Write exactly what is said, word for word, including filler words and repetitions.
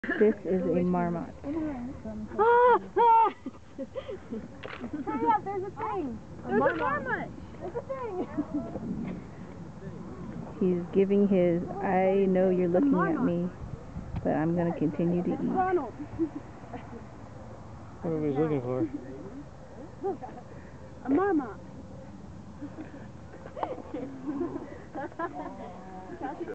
This is a Marmot. Ah! Hurry up, there's a thing! There's a Marmot! There's a thing! He's giving his, I know you're looking at me, but I'm going to continue to eat. Ronald! What are we looking for? A Marmot!